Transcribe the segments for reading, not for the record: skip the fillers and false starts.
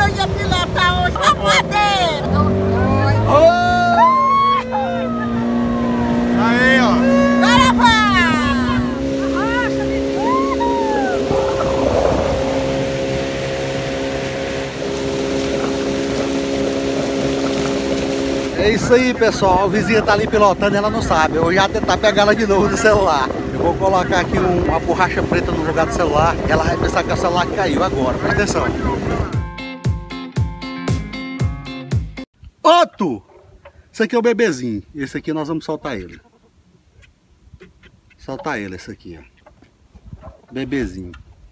eu ia pilotar hoje pra poder. Aí, ó. Bora, vai! É isso aí, pessoal. A vizinha tá ali pilotando e ela não sabe. Eu vou já tentar pegar ela de novo no celular. Eu vou colocar aqui uma borracha preta no lugar do celular e ela vai pensar que é o celular que caiu agora. Presta atenção. Otto! Esse aqui é o bebezinho. Esse aqui nós vamos soltar ele. Soltar ele, esse aqui, ó. Bebezinho.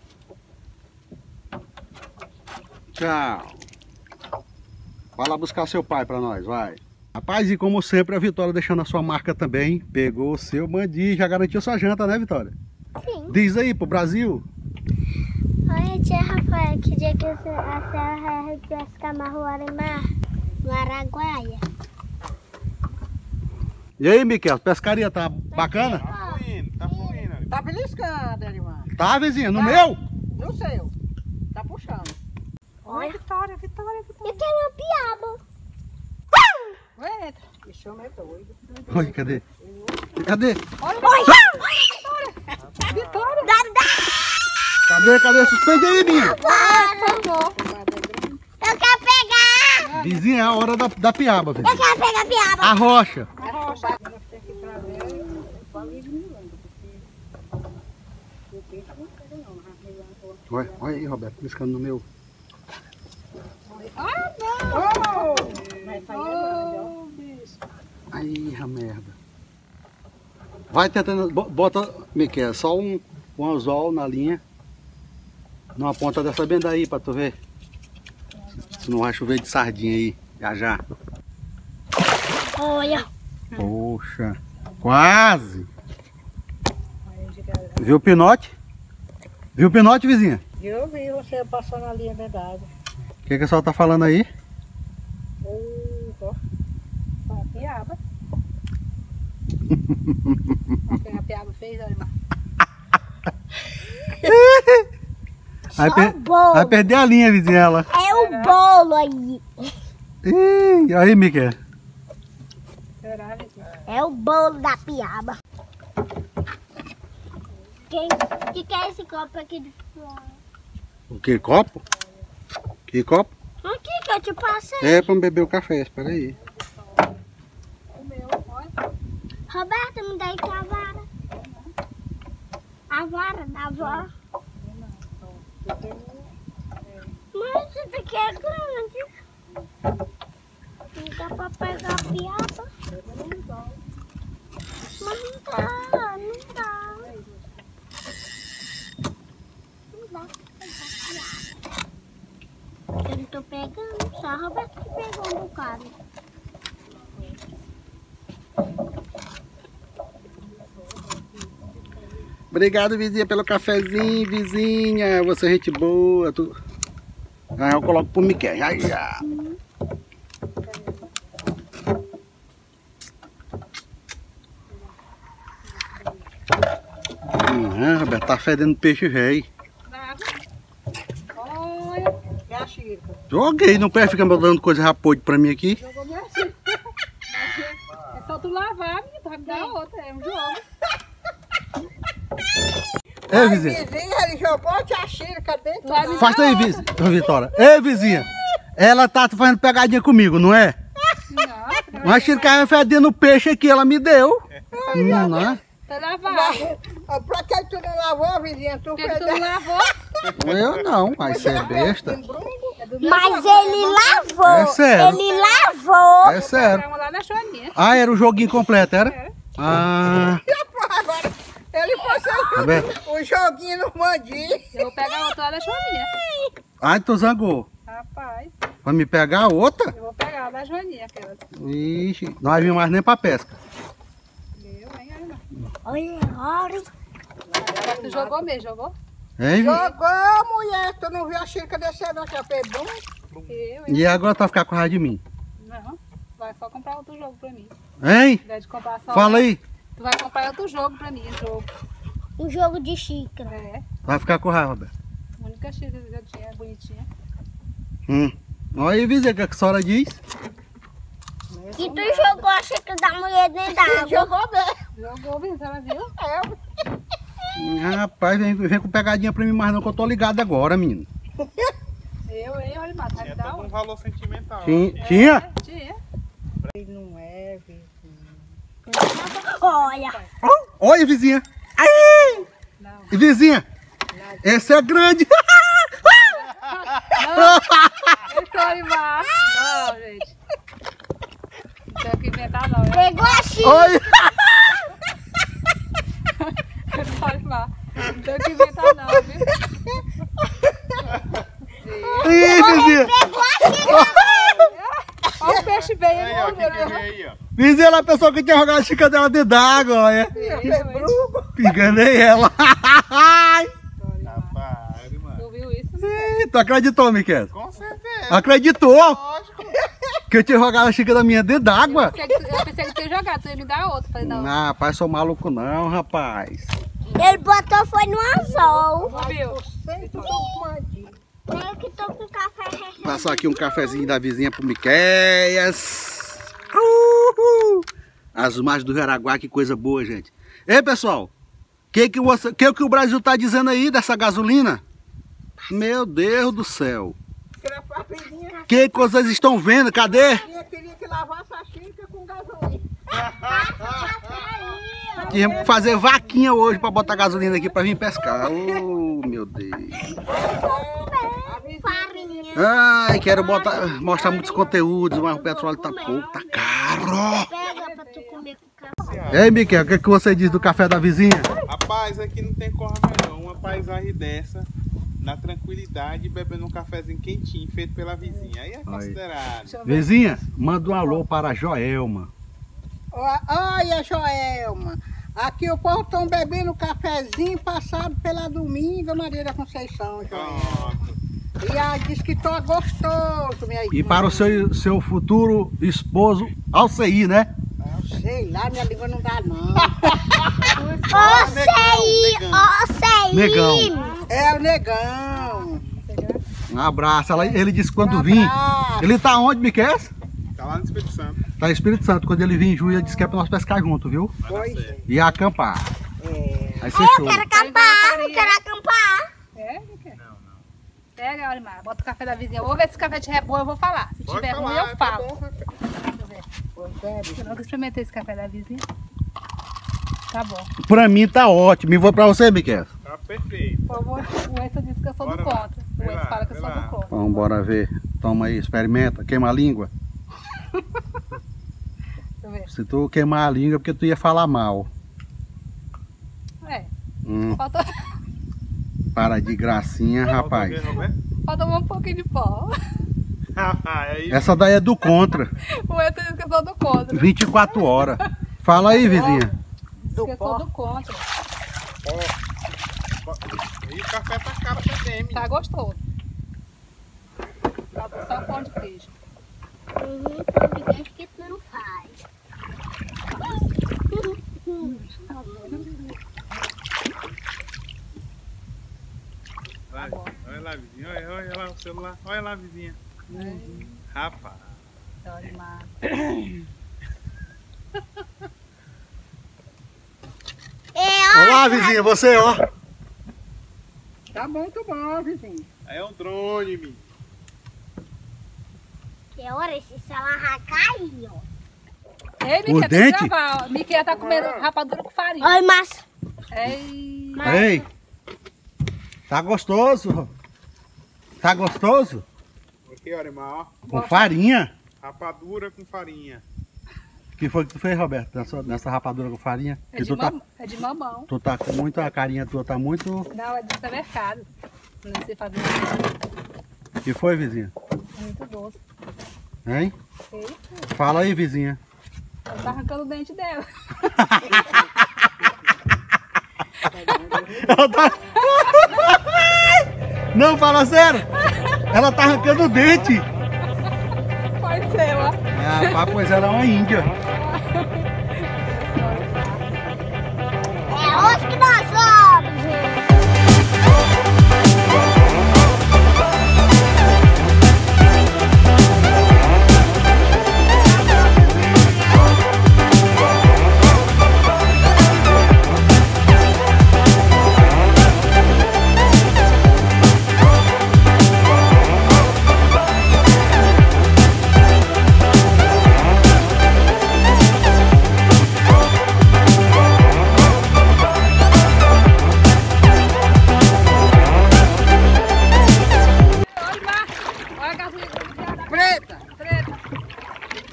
Tchau. Vai lá buscar seu pai pra nós, vai. Rapaz, e como sempre, a Vitória deixando a sua marca também. Pegou o seu mandi e já garantiu sua janta, né, Vitória? Sim. Diz aí pro Brasil. Olha, tia Rafael, que dia que a senhora vai ficar marroada no Araguaia. E aí, Miquel, pescaria tá bacana? Tá fluindo. Tá beliscando, irmã. Tá, vizinha? No Tá. meu? No seu. Tá puxando. Olha, Vitória. Eu tenho uma piaba. Entra. Esse homem é doido. Oi, cadê? Cadê? Olha, Vitória. Cadê? Suspende aí, minha. Eu quero pegar. Vizinha, é a hora da piaba, Eu vizinha. quero pegar a piaba. A rocha. Olha aí, Roberto, piscando no meu. Aí, a merda. Vai tentando, bota, Miquel, só um anzol na linha. Numa ponta dessa bem daí pra tu ver. Se não vai chover de sardinha aí, já. Olha. Poxa, quase. Viu o pinote? Viu o pinote, vizinha? Eu vi você passando na linha da água. O que a senhora tá falando aí? A piaba. A piaba fez, olha, irmã. Vai perder a linha, vizinha. Ela. É o bolo aí. Ih, aí, Miquel. Será, vizinha? É o bolo da piaba. Que é esse copo aqui de fora? O que, copo? Que copo? Aqui que eu te passei. É pra beber o café, espera aí. Roberto, me dá aí com a vara. A vara da avó. Mas isso daqui é grande. Não dá pra pegar a piaba. Mas não dá. Não dá pra pegar a piaba. Eu não tô pegando, só a Roberto que pegou um bocado. Obrigado, vizinha, pelo cafezinho, vizinha. Você é gente boa. Aí eu coloco pro Miquel. Aí, já. Roberto, tá fedendo peixe velho. Olha, é a xírica. Joguei no pé, fica dando coisa rapode pra mim aqui. Jogou minha xírica. É só tu lavar, menina, vai me dar outra. É um jogo. É, vizinha. Vizinha, ele jogou a xírica dentro da água. Afasta aí, Vitória. Ei, vizinha. Ela tá fazendo pegadinha comigo, não é? Não, Mas a xírica fedendo peixe aqui, ela me deu. Não é? tá lavado. Pra que tu não lavou, vizinha? Tu fez. Tu não lavou? Eu não, mas você é besta. Mas ele lavou. É sério. Ele lavou. É sério. Vamos lá na chorinha. Ah, era o joguinho completo, era? Ah, Agora, ele passou Roberto. o joguinho no mandinho. Eu vou pegar outra lá da chorinha. Ai, tu zangou. Rapaz, Vai me pegar a outra? eu vou pegar a da joaninha, aquelas. Ixi, não vai vir mais nem pra pesca. Eu, hein, irmã. Olha, olha. Tu jogou mesmo, jogou? Hein? Jogou, mulher. Tu não viu a xírica descendo aqui, a pebum? Eu, hein? E agora tu vai ficar com raiva de mim? Não, vai só comprar outro jogo pra mim. Hein? Ao invés de comprar só Fala aí. Tu vai comprar outro jogo pra mim, jogo. Um jogo de xícara. É, Vai ficar com raiva, Roberto. a única xírica que eu tinha, bonitinha. Olha aí, vizinha, o que a senhora diz? Que tu jogou a xícara da mulher dentro da água. Jogou bem. Jogou bem, você viu? Rapaz, vem com pegadinha pra mim mais não, que eu tô ligado agora, menino. Olha, Mata, vai me dar Um valor sentimental. Tinha? Tinha. Não é, vizinho. Olha. Olha, vizinha. Aí! Não. Vizinha, esse é grande. Esse é o animal. Não, gente. Não tem que inventar não, né? Pegou a xícara. Olha. Esse é o animal. Não tem que inventar não, viu? Aí, vizinha. Pegou a xícara. Olha o peixe bem Aí, ó, aí, que vem aí, ó. Vizinha, ela pensou que tinha jogado a xícara dela dentro d'água, olha. Enganei ela. Rapaz, mano. Tu viu isso? Ih, tu acreditou, Miquel? Com certeza. Acreditou? Lógico. Que eu tinha jogado a xícara da minha dentro d'água? Eu pensei que tu ia jogar, tu ia me dar outra. Falei, não. Ah, rapaz, sou maluco não, rapaz. Ele botou foi no anzol. Não viu? Eu que tô com café. Passar aqui um cafezinho da vizinha pro Miqueias. As margens do Jaraguá, que coisa boa, gente. Ei, pessoal, que o Brasil tá dizendo aí dessa gasolina? Meu Deus do céu. Que vocês estão vendo? Cadê? Eu queria que lavasse a xícara com gasolina. Tínhamos que fazer vaquinha hoje pra botar gasolina aqui pra vir pescar. Oh, meu Deus. Farinha. Ai, quero mostrar muitos conteúdos, mas o petróleo tá pouco, tá caro. Pega pra tu comer com café. Ei, Miquel, o que você diz do café da vizinha? Rapaz, aqui não tem como melhor. Uma paisagem dessa, na tranquilidade, bebendo um cafezinho quentinho, feito pela vizinha. Aí é considerado. Vizinha, manda um alô para a Joelma. Olha, Joelma. Aqui o povo estão bebendo cafezinho passado pela Dominga Maria da Conceição, Joelma. Pronto. E ela disse que tá gostoso, minha irmã. E para o seu futuro esposo, Alceí, né? Sei lá, minha língua não dá não. Negão. É o negão. Um abraço. Ele disse que quando Um vir. abraço. Ele tá onde, Miquel? Tá lá no Espírito Santo. Tá em Espírito Santo. Quando ele vir em julho, ele disse que é pra nós pescar junto, viu? Pois é. E acampar. É. Aí você show. Quero acampar, eu quero acampar. É, Miquel? Não. Pega, olha, Mar, bota o café da vizinha. Eu vou ver se esse café tiver bom, eu vou falar. Se Pode tiver falar, ruim, eu tá falo. bom, Eu nunca experimentei esse café da vizinha. Tá bom. Pra mim tá ótimo. E vou pra você, Miquel? Tá perfeito. Por favor, o Enzo disse que eu sou do Bora lá. contra. O Vai Enzo lá, fala que eu sou vai lá. do contra. Vamos, bora ver. Toma aí, experimenta. Queima a língua. Deixa eu ver. Se tu queimar a língua, é porque tu ia falar mal. É, Para de gracinha, rapaz. Volta a ver, Roberto? falta um pouquinho de pó. É isso. Essa daí é do contra. O Enzo disse que eu sou do contra. 24 horas. Fala aí, vizinha. Diz que eu sou do contra. E o café tá caro também, menino. Tá gostoso. Falta só o pão de queijo. Pão de queijo que tu não faz. Olha lá, vizinha. Olha lá o celular. Olha lá, vizinha. Rapaz. Olha, Mar. Olá, vizinha, você, ó. Tá muito bom, vizinho. Aí é um drone, menino. Que hora esse celular vai cair, ó. Ei, Os Miquel, tem que dentes? gravar. Ó. Miquel tá comendo rapadura com farinha. Oi, Márcio. Ei. Ei, tá gostoso? Tá gostoso? Aqui, olha, irmão, ó. Com farinha? Rapadura com farinha. O que foi que tu fez, Roberto, nessa rapadura com farinha? É Que de, tu tá, é de mamão. tu tá com muito, a carinha tua tá muito... Não, é do supermercado. Não sei fazer. O que foi, vizinha? Muito doce. Hein? Que isso? Fala aí, vizinha. Ela tá arrancando o dente dela. Ela tá... Não, fala sério. Ela tá arrancando o dente. Pode ser, ó. Ah, pois ela é uma índia. É hoje que nós vamos, gente.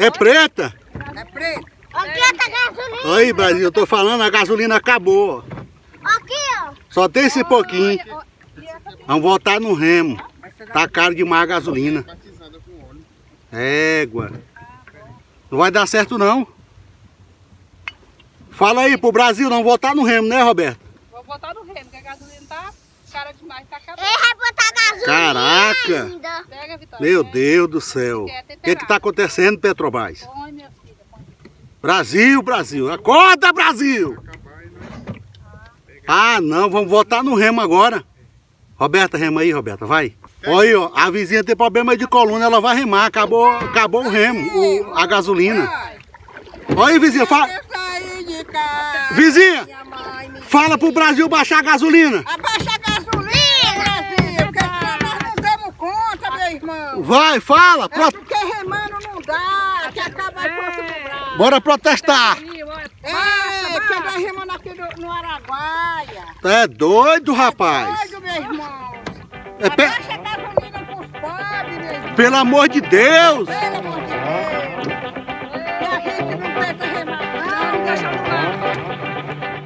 É preta? É preto. Aqui outra gasolina. Aí, Brasil, eu tô falando, a gasolina acabou. Aqui, ó. Só tem esse pouquinho. Vamos voltar no remo. Tá caro demais a gasolina. Batizada com óleo. Égua. Não vai dar certo, não. Fala aí pro Brasil, não voltar no remo, né, Roberto? Vou botar no remo, porque a gasolina tá cara demais, tá acabando. Ele vai botar gasolina Caraca. ainda. Pega, Vitória. Meu pega. Deus do céu. O que tá acontecendo, Petrobras? Põe, minha filha, põe. Brasil, Brasil. Acorda, Brasil. Ah, não, vamos voltar no remo agora. Roberta, rema aí, Roberta, vai. Olha aí, ó, a vizinha tem problema de coluna, ela vai remar. Acabou o remo, a gasolina. Olha aí, vizinha, fala. Sair de casa. Vizinha, Minha mãe me... fala pro Brasil baixar a gasolina. Abaixa a gasolina, Brasil, porque senão nós não damos conta, meu irmão. Vai, fala. É porque remando não dá, que acaba a força do braço. Bora protestar. É, que nós remando aqui no Araguaia. É doido, rapaz. Doido, meu irmão. É pe- Abaixa a gasolina pros pobres, meu irmão. Pelo amor de Deus. Pelo amor de Deus. E a gente não aguenta remar, não. Deixa no ar.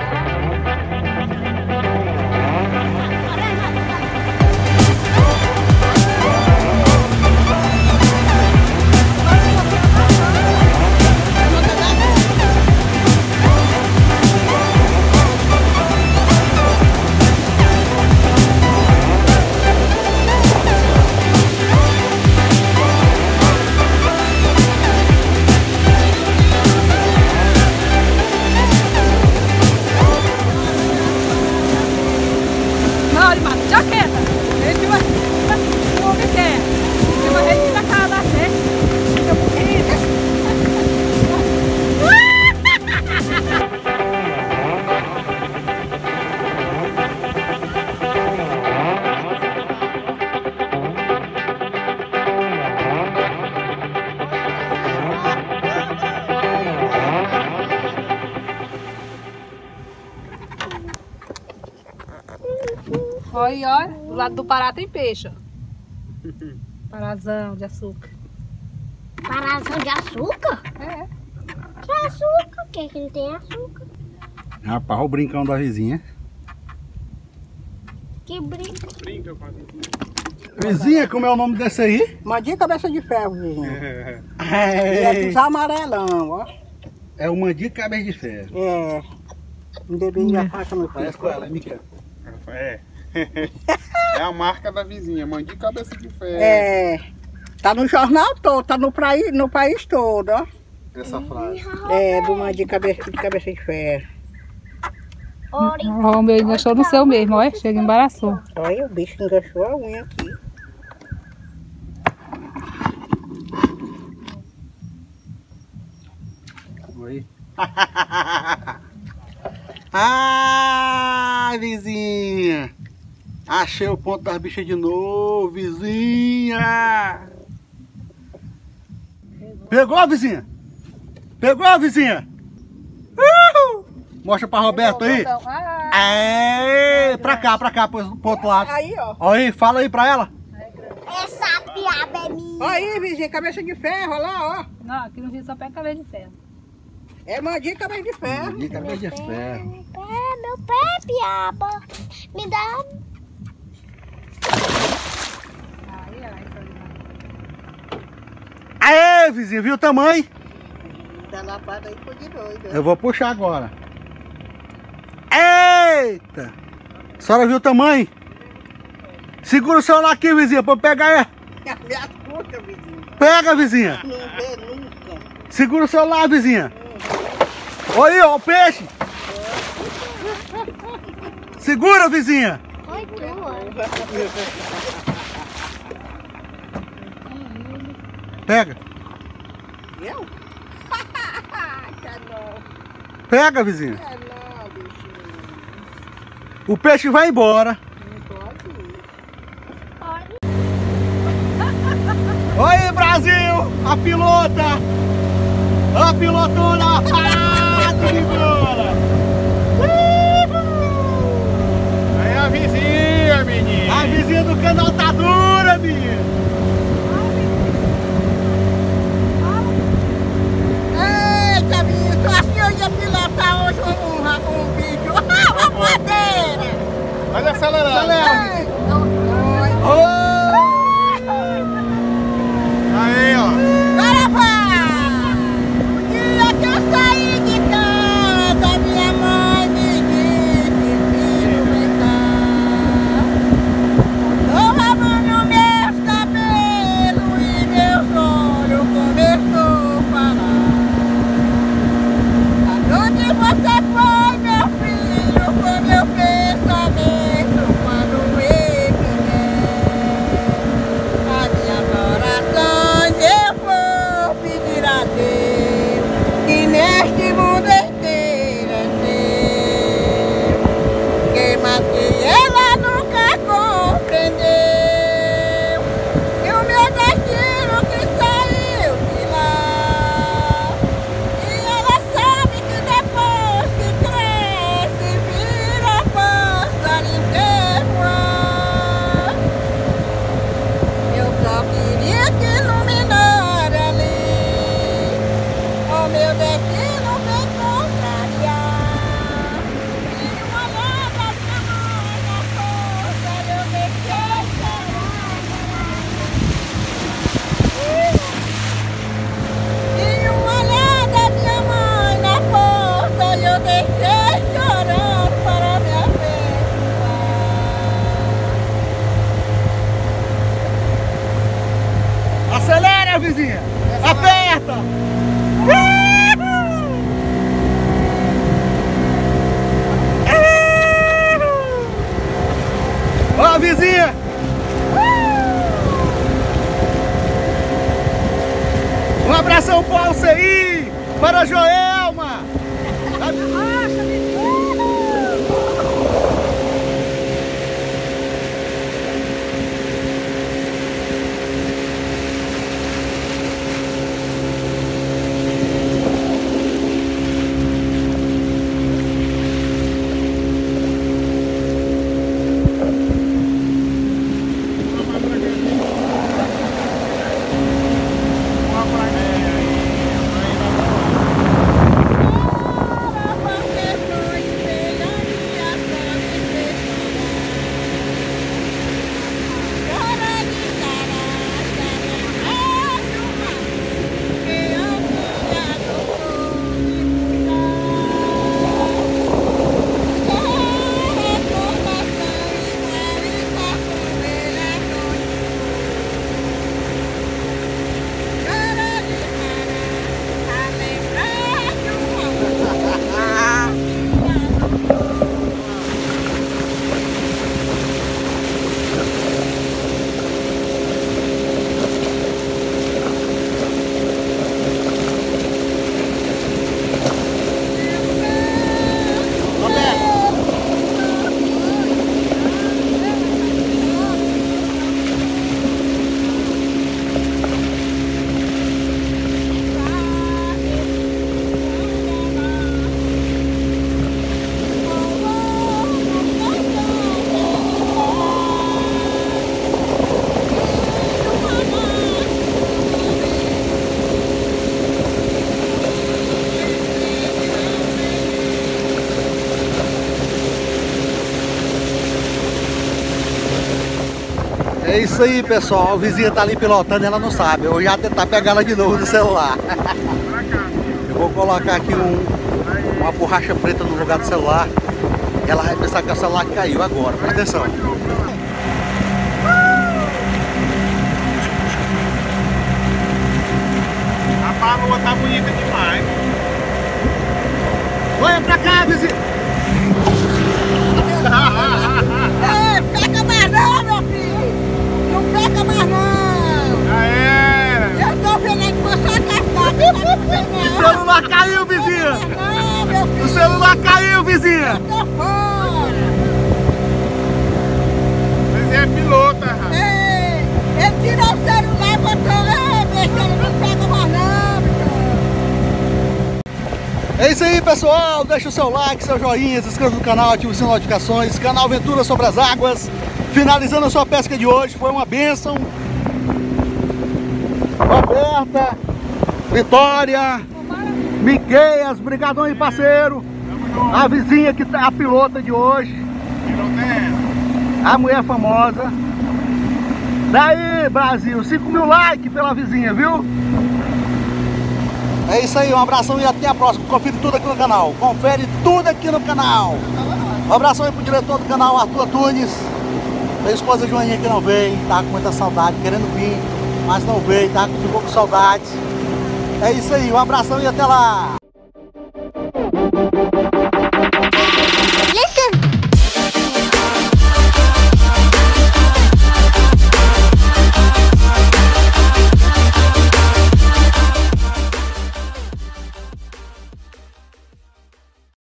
Não, ele mata jaqueta. Ele vai. O homem quer. Ele vai retirar a cara da gente. Fica bonito. Olha aí, ó. Do lado do Pará tem peixe, ó. Parazão de açúcar. Parazão de açúcar? É. Que açúcar? Que não tem açúcar? Rapaz, o brincão da vizinha. Que brinco. Brinca com a vizinha. Vizinha, como é o nome desse aí? Mandinha cabeça de ferro, vizinho. E é dos amarelão, ó. É o Mandi Cabeça de Ferro. É. Um dedinho de faca no Parece com ela, Miquel. É. É a marca da vizinha, Mandi Cabeça de Ferro. É. Tá no jornal todo, tá no país todo, ó. Essa frase. É, do Mandinha cabeça de ferro. Ó, o meu enganchou no seu mesmo, olha. Chega, embaraçou. Olha, o bicho enganchou a unha aqui. Oi. Ah, vizinha. Achei o ponto das bichas de novo, vizinha. Pegou, vizinha? Pegou, vizinha? Mostra pra Roberto aí. É, pra cá, pro outro lado. Aí, ó. Olha aí, fala aí pra ela. Essa piada é minha. Aí, vizinha, cabeça de ferro, olha lá, ó. Não, aqui no Rio só pega cabelo de ferro. É Mandinha cabeça de ferro. Mandi Cabeça de Ferro. É, meu pé, piaba. Me dá. Aê, vizinha, viu o tamanho? Da lapada aí foi de doido. Eu vou puxar agora. Eita! A senhora viu o tamanho? Segura o celular aqui, vizinha, pra eu pegar. Me ascuta, vizinho. Pega, vizinha. Não vê nunca. Segura o celular, vizinha. Olha aí, ó, o peixe. Segura, vizinha. Foi tua. Pega. Eu? Quer não. Pega, vizinha. Quer não, bichinho. O peixe vai embora. Não pode ir. Oi, Brasil! A pilota! A pilotona! Ah, tudo embora! Aí a vizinha, menino. A vizinha do canal tá dura, menino! vizinha. Aperta! Ó, vizinha! Um abração para o Alceí, para a Joelma! É isso aí, pessoal. A vizinha tá ali pilotando e ela não sabe. Eu vou já tentar pegar ela de novo no celular. Eu vou colocar aqui uma borracha preta no lugar do celular. E ela vai pensar que o celular caiu agora. Presta atenção. A lua tá bonita demais. Olha pra cá, vizinha. Pega mais não, meu filho! Não pega mais não! Já era! Eu tô vendo que você tá O celular caiu, vizinha! Não, meu filho! O celular caiu, vizinha! Eu tô fora! Mas é pilota, rapaz. Ei, ele tirou o celular e botou, ele não pega mais não, bicho! É isso aí, pessoal. Deixa o seu like, seu joinha, se inscreva no canal, ative o sininho de notificações. Canal Aventura sobre as Águas. Finalizando a sua pesca de hoje. Foi uma bênção. Roberta, Vitória, Miqueias, brigadão aí, parceiro. A vizinha que tá a pilota de hoje. A mulher famosa. Daí, Brasil, 5.000 likes pela vizinha, viu? É isso aí, um abração e até a próxima. Confere tudo aqui no canal. Confere tudo aqui no canal. Um abração aí pro diretor do canal, Arthur Antunes. A esposa Joaninha que não veio, tá com muita saudade, querendo vir, mas não veio, tá? Ficou com saudade. É isso aí, um abração e até lá.